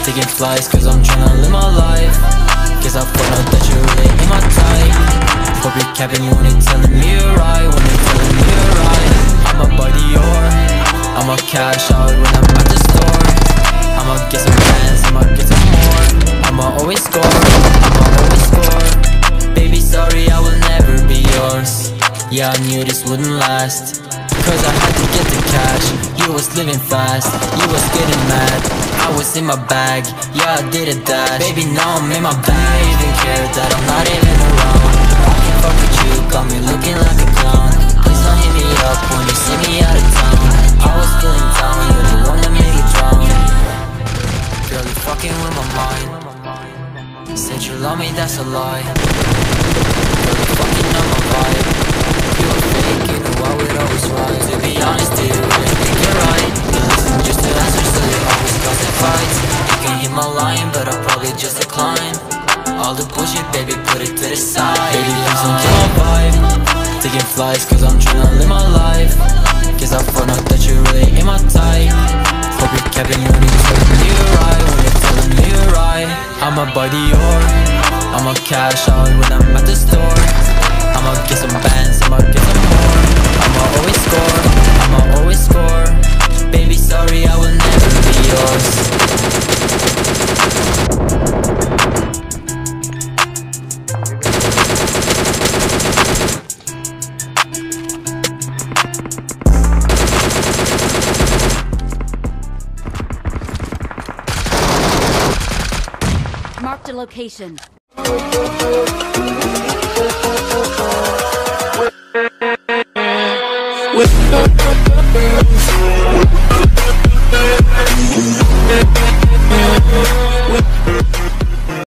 taking flights cause I'm tryna live my life. Guess I found out that you're really in my type. Hope you're capping when you're telling me you're right, when you're telling me you're right. I'ma buy Dior, I'ma cash out when I'm at the store. I'ma get some bands, I'ma get some more. I'ma always score, I'ma always score. Baby sorry I will never be yours. Yeah I knew this wouldn't last, cause I had to get the cash. You was living fast, you was getting mad. I was in my bag, yeah I did it that. Baby now I'm in my bag, you even care that I'm not even around. I can fuck with you, got me looking like a clown. Please don't hit me up when you see me out of town. I was feeling down, you're the one that made me drown. Girl you fucking with my mind. Said you love me, that's a lie. Girl you fucking know my vibe. You were fake, you know I would always rise. To be honest, do you really think you're right? You listen just to answer, so you always causing fights. You can hear my line, but I'll probably just decline. All the bullshit, baby, put it to the side. Baby, please don't kill my vibe. Taking flights, cause I'm tryna live my life. Cause I found out that you're really in my type. Hope you're capping when you're telling me you're right, when you're telling me you're right. I'ma buy Dior, I'ma cash out when I'm at the store. I'ma get some bands, I'ma get some more. I'ma always score, I'ma always score. Baby sorry I will never be yours. Marked a location. With